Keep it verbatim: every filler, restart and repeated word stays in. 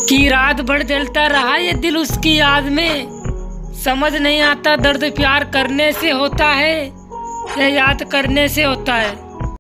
कि रात भर जलता रहा ये दिल उसकी याद में। समझ नहीं आता दर्द प्यार करने से होता है या याद करने से होता है।